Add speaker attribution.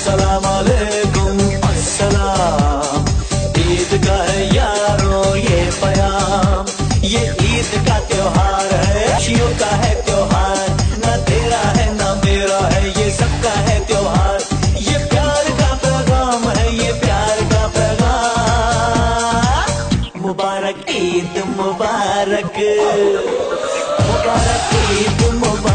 Speaker 1: अस्सलाम वालेकुम अस्सलाम। ईद का है यारो ये प्याम, ये ईद का त्योहार है, खुशियों का है त्योहार। ना तेरा है ना मेरा है, ये सबका है त्योहार। ये प्यार का पैगाम है, ये प्यार का पैगाम। मुबारक ईद मुबारक, मुबारक ईद मुबारक।